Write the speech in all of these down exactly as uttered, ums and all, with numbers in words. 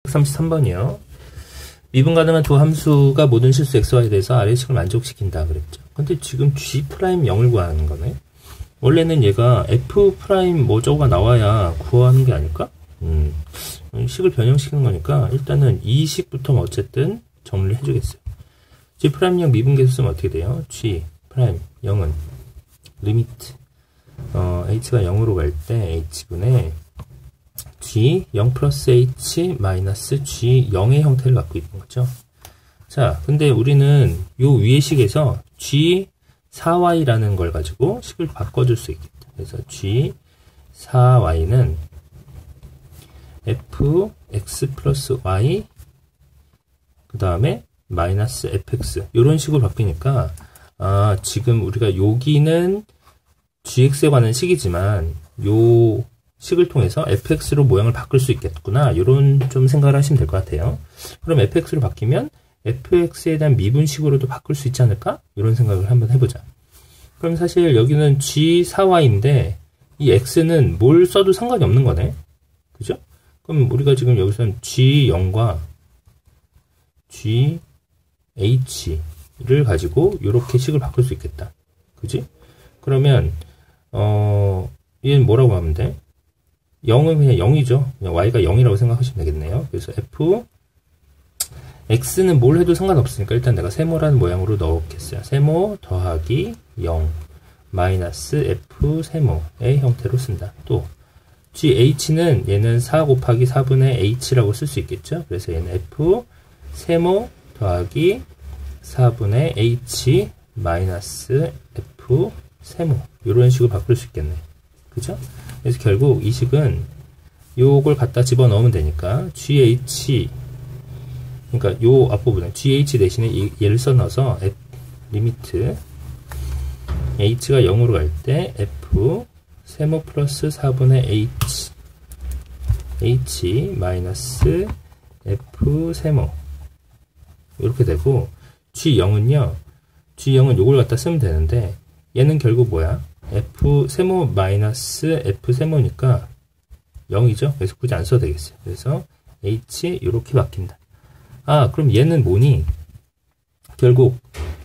백삼십삼 번이요. 미분 가능한 두 함수가 모든 실수 xy에 대해서 아래식을 만족시킨다 그랬죠. 근데 지금 g' 영을 구하는 거네. 원래는 얘가 f' 뭐저거가 나와야 구하는 게 아닐까? 음, 식을 변형시키는 거니까 일단은 이 식부터 어쨌든 정리를 해주겠어요. g'영 미분계수 쓰면 어떻게 돼요? g' 영은 리미트 어, h가 영으로 갈 때 h분의 g 영 플러스 h 마이너스 g 영의 형태를 갖고 있는 거죠. 자, 근데 우리는 요 위의 식에서 g 사 와이라는 걸 가지고 식을 바꿔줄 수 있겠다. 그래서 g 사 와이는 fx 플러스 y 그 다음에 마이너스 fx 이런 식으로 바뀌니까 아, 지금 우리가 여기는 gx에 관한 식이지만 요 식을 통해서 fx로 모양을 바꿀 수 있겠구나. 이런 좀 생각을 하시면 될 것 같아요. 그럼 fx로 바뀌면 fx에 대한 미분식으로도 바꿀 수 있지 않을까? 이런 생각을 한번 해보자. 그럼 사실 여기는 g 사 와이인데 이 x는 뭘 써도 상관이 없는 거네. 그죠? 그럼 우리가 지금 여기서는 g 영과 gh를 가지고 이렇게 식을 바꿀 수 있겠다. 그지? 그러면 어 얘는 뭐라고 하면 돼? 영은 그냥 영이죠. 그냥 y가 영이라고 생각하시면 되겠네요. 그래서 f x는 뭘 해도 상관없으니까 일단 내가 세모라는 모양으로 넣겠어요. 세모 더하기 영 마이너스 f 세모의 형태로 쓴다. 또gh는 얘는 사 곱하기 사분의 h라고 쓸 수 있겠죠. 그래서 얘는 f 세모 더하기 사분의 h 마이너스 f 세모 이런 식으로 바꿀 수 있겠네. 그죠? 그래서 결국 이 식은 요걸 갖다 집어넣으면 되니까 gh 그러니까 요 앞부분에 gh 대신에 이, 얘를 써넣어서 f 리미트 h가 영으로 갈 때 f 세모 플러스 사분의 h h 마이너스 f 세모 이렇게 되고 g 영은요 g 영은 요걸 갖다 쓰면 되는데 얘는 결국 뭐야? f 세모 마이너스 f 세모니까 영이죠. 그래서 굳이 안 써도 되겠어요. 그래서 h 이렇게 바뀐다. 아, 그럼 얘는 뭐니? 결국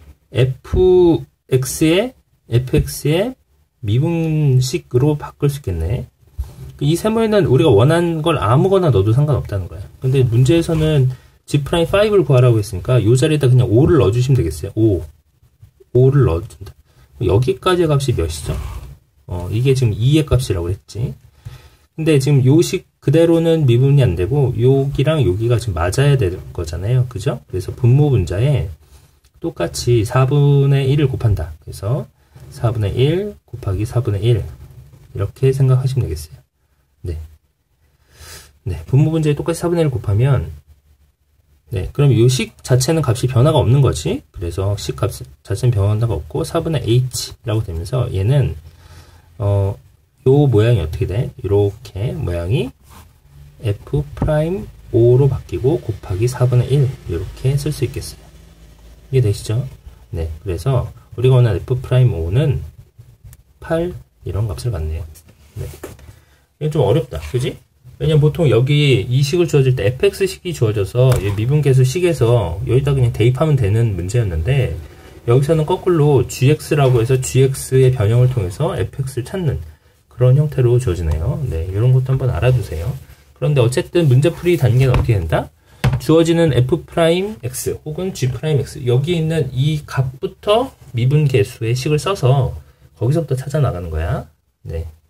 fx의 fx의 미분식으로 바꿀 수 있겠네. 이 세모에는 우리가 원하는 걸 아무거나 넣어도 상관없다는 거야. 근데 문제에서는 g'오를 구하라고 했으니까 이 자리에다 그냥 오를 넣어주시면 되겠어요. 오. 오를 넣어준다. 여기까지의 값이 몇이죠? 어, 이게 지금 이의 값이라고 했지. 근데 지금 요 식 그대로는 미분이 안 되고 여기랑 여기가 지금 맞아야 될 거잖아요. 그죠? 그래서 분모 분자에 똑같이 사분의 일을 곱한다. 그래서 사분의 일 곱하기 사분의 일 이렇게 생각하시면 되겠어요. 네. 네. 분모 분자에 똑같이 사분의 일을 곱하면 네. 그럼 이 식 자체는 값이 변화가 없는 거지. 그래서 식 값 자체는 변화가 없고 사분의 h라고 되면서 얘는 어, 요 모양이 어떻게 돼? 이렇게 모양이 f'오로 바뀌고 곱하기 사분의 일 이렇게 쓸 수 있겠어요. 이해되시죠? 네. 그래서 우리가 원하는 f'오는 팔 이런 값을 갖네요. 네. 이건 좀 어렵다. 그지? 왜냐면 보통 여기 이 식을 주어질 때 fx식이 주어져서 미분계수 식에서 여기다 그냥 대입하면 되는 문제였는데 여기서는 거꾸로 gx라고 해서 gx의 변형을 통해서 fx를 찾는 그런 형태로 주어지네요. 네, 이런 것도 한번 알아두세요. 그런데 어쨌든 문제풀이 단계는 어떻게 된다? 주어지는 f'x 혹은 g'x 여기 있는 이 값부터 미분계수의 식을 써서 거기서부터 찾아 나가는 거야. 네.